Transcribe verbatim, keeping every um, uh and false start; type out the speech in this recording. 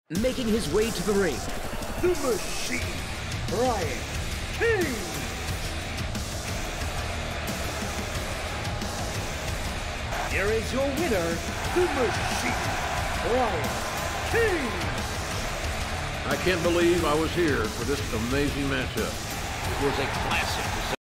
Making his way to the ring, The Machine, Brian Cage. Here is your winner, The Machine, Brian Cage. I can't believe I was here for this amazing matchup. It was a classic.